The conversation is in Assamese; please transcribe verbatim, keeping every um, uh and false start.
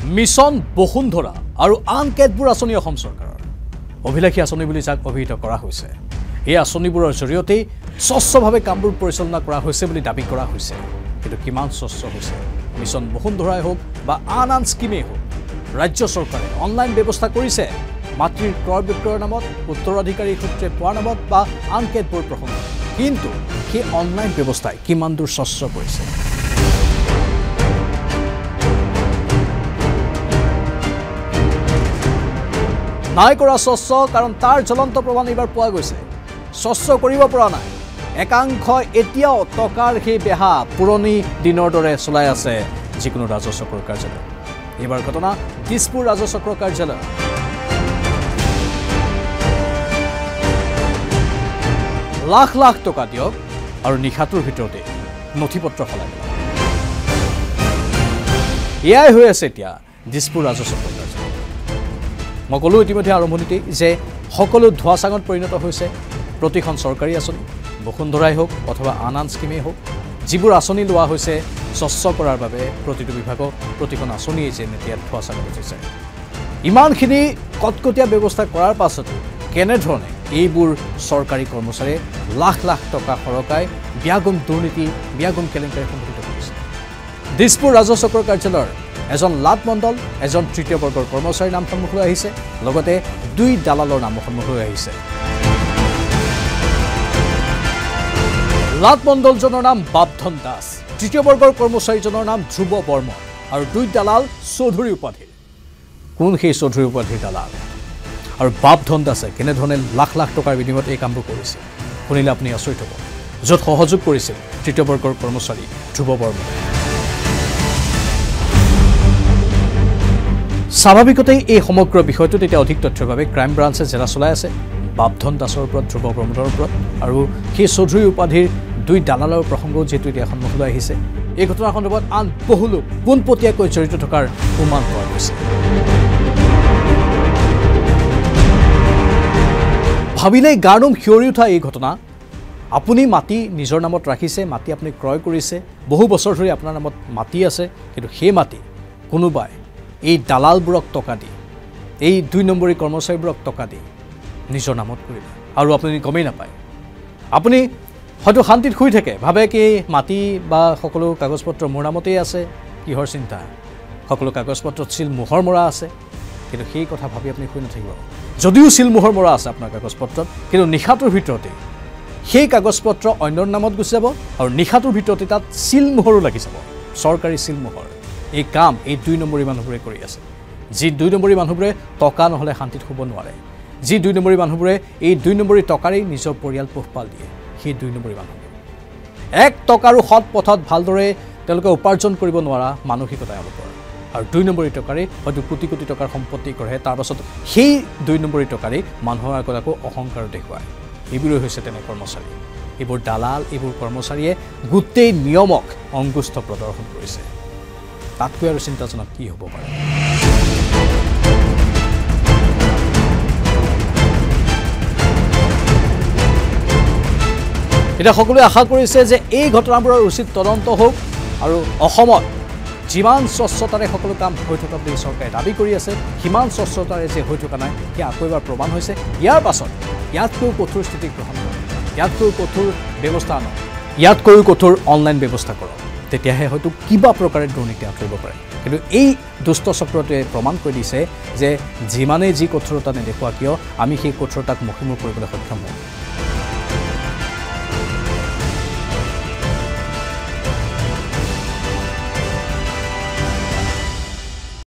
মিছন বসুন্ধৰা আৰু আন কেতবোৰ আঁচনি অসম চৰকাৰৰ অভিলাষী আঁচনি বুলি যাক অভিহিত কৰা হৈছে। এই আঁচনিবোৰৰ জৰিয়তে স্বচ্ছভাৱে কামবোৰ পৰিচালনা কৰা হৈছে বুলি দাবী কৰা হৈছে। কিন্তু কিমান স্বচ্ছ হৈছে? মিছন বসুন্ধৰাই হওক বা আন আন স্কিমেই হওক, ৰাজ্য চৰকাৰে অনলাইন ব্যৱস্থা কৰিছে মাতৃৰ ক্ৰয় বিক্ৰয়ৰ নামত, উত্তৰাধিকাৰী সূত্ৰে পোৱাৰ নামত বা আন কেতবোৰ প্ৰসংগত। কিন্তু সেই অনলাইন ব্যৱস্থাই কিমান দূৰ স্বচ্ছ কৰিছে? নাই কৰা স্বচ্ছ, কাৰণ তাৰ জ্বলন্ত প্ৰমাণ এইবাৰ পোৱা গৈছে। স্বচ্ছ কৰিব পৰা নাই। একাংশ এতিয়াও টকাৰ সেই বেহা পুৰণি দিনৰ দৰে চলাই আছে যিকোনো ৰাজচক্ৰৰ কাৰ্যালয়। এইবাৰ ঘটনা দিছপুৰ ৰাজচক্ৰ কাৰ্যালয়। লাখ লাখ টকা দিয়ক আৰু নিশাটোৰ ভিতৰতে নথি পত্ৰ সলাই পেলাওক। এয়াই হৈ আছে এতিয়া দিছপুৰ ৰাজচক্ৰ কাৰ্যালয়। মই ক'লো ইতিমধ্যে আৰম্ভণিতেই যে সকলো ধোঁৱাচাঙত পৰিণত হৈছে প্ৰতিখন চৰকাৰী আঁচনি, বসুন্ধৰাই হওক অথবা আন আন স্কিমেই হওক, যিবোৰ আঁচনি লোৱা হৈছে স্বচ্ছ কৰাৰ বাবে প্ৰতিটো বিভাগক, প্ৰতিখন আঁচনিয়ে যেন এতিয়া ধোঁৱাচাঙত উঠিছে। ইমানখিনি কটকটীয়া ব্যৱস্থা কৰাৰ পাছতো কেনেধৰণে এইবোৰ চৰকাৰী কৰ্মচাৰীয়ে লাখ লাখ টকা সৰকাই ব্যাগুম দুৰ্নীতি, ব্যাগুম কেলেংকাৰী সংঘটিত কৰিছে। দিছপুৰ ৰাজচক্ৰ কাৰ্যালয়ৰ এজন লাট মণ্ডল, এজন তৃতীয় বৰ্গৰ কৰ্মচাৰীৰ নাম সন্মুখলৈ আহিছে, লগতে দুই দালালৰ নাম সন্মুখলৈ আহিছে। লাট মণ্ডলজনৰ নাম বাপধন দাস, তৃতীয় বৰ্গৰ কৰ্মচাৰীজনৰ নাম ধ্ৰুৱ বৰ্মন আৰু দুই দালাল চৌধুৰী উপাধিৰ। কোন সেই চৌধুৰী উপাধিৰ দালাল? আৰু বাপধন দাসে কেনেধৰণে লাখ লাখ টকাৰ বিনিময়ত এই কামবোৰ কৰিছে শুনিলে আপুনি আচৰিত হ'ব। য'ত সহযোগ কৰিছিল তৃতীয় বৰ্গৰ কৰ্মচাৰী ধ্ৰুৱ বৰ্মন। স্বাভাৱিকতেই এই সমগ্ৰ বিষয়টোত এতিয়া অধিক তথ্যৰ বাবে ক্ৰাইম ব্ৰাঞ্চে জেৰা চলাই আছে বাপধন দাসৰ ওপৰত, ধ্ৰুৱ বৰ্মনৰ ওপৰত, আৰু সেই চৌধুৰী উপাধিৰ দুই দালালৰ প্ৰসংগও যিহেতু এতিয়া সন্মুখলৈ আহিছে। এই ঘটনাৰ সন্দৰ্ভত আন বহু লোক পোনপটীয়াকৈ জড়িত থকাৰ অনুমান পোৱা গৈছে। ভাবিলেই গাৰ নোম শিয়ৰি উঠা এই ঘটনা। আপুনি মাটি নিজৰ নামত ৰাখিছে, মাটি আপুনি ক্ৰয় কৰিছে, বহু বছৰ ধৰি আপোনাৰ নামত মাটি আছে, কিন্তু সেই মাটি কোনোবাই এই দালালবোৰক টকা দি, এই দুই নম্বৰী কৰ্মচাৰীবোৰক টকা দি নিজৰ নামত কৰিলে আৰু আপুনি গমেই নাপায়। আপুনি হয়তো শান্তিত শুই থাকে, ভাবে কি মাটি বা সকলো কাগজ পত্ৰ মোৰ নামতেই আছে, কিহৰ চিন্তা, সকলো কাগজ পত্ৰত চিল মোহৰ মৰা আছে। কিন্তু সেই কথা ভাবি আপুনি শুই নাথাকিব। যদিও চিল মোহৰ মৰা আছে আপোনাৰ কাগজ পত্ৰত, কিন্তু নিশাটোৰ ভিতৰতে সেই কাগজ পত্ৰ অন্যৰ নামত গুচি যাব আৰু নিশাটোৰ ভিতৰতে তাত চিল মোহৰো লাগি যাব, চৰকাৰী চিল মোহৰ। এই কাম এই দুই নম্বৰী মানুহবোৰে কৰি আছে। যি দুই নম্বৰী মানুহবোৰে টকা নহ'লে শান্তিত শুব নোৱাৰে, যি দুই নম্বৰী মানুহবোৰে এই দুই নম্বৰী টকাৰেই নিজৰ পৰিয়াল পোহপাল দিয়ে, সেই দুই নম্বৰী মানুহবোৰ এক টকাৰো সৎ পথত ভালদৰে তেওঁলোকে উপাৰ্জন কৰিব নোৱাৰা মানসিকতা তেওঁলোকৰ। আৰু দুই নম্বৰী টকাৰেই হয়তো কোটি কোটি টকাৰ সম্পত্তি কৰে, তাৰপাছত সেই দুই নম্বৰী টকাৰেই মানুহৰ আগত আকৌ অহংকাৰ দেখুৱায়। এইবোৰেই হৈছে তেনে কৰ্মচাৰী। এইবোৰ দালাল, এইবোৰ কৰ্মচাৰীয়ে গোটেই নিয়মক অংগুষ্ঠ প্ৰদৰ্শন কৰিছে। তাতকৈ আৰু চিন্তাজনক কি হ'ব পাৰে? এতিয়া সকলোৱে আশা কৰিছে যে এই ঘটনাবোৰৰ উচিত তদন্ত হওক আৰু অসমত যিমান স্বচ্ছতাৰে সকলো কাম হৈ থকা বুলি চৰকাৰে দাবী কৰি আছে, সিমান স্বচ্ছতাৰে যে হৈ থকা নাই সেয়া আকৌ এবাৰ প্ৰমাণ হৈছে। ইয়াৰ পাছত ইয়াতকৈও কঠোৰ স্থিতি গ্ৰহণ কৰক, ইয়াতকৈও কঠোৰ ব্যৱস্থা আনক, ইয়াতকৈও কঠোৰ অনলাইন ব্যৱস্থা কৰক, তেতিয়াহে হয়তো কিবা প্ৰকাৰে দুৰ্নীতি আঁতৰিব পাৰে। কিন্তু এই দুষ্ট চক্ৰটোৱে প্ৰমাণ কৰি দিছে যে যিমানেই যি কঠোৰতা নেদেখুৱা কিয় আমি সেই কঠোৰতাক মষিমূৰ কৰিবলৈ সক্ষম হওঁ।